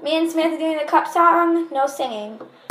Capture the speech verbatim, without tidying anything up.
Me and Samantha doing the cup song, no singing.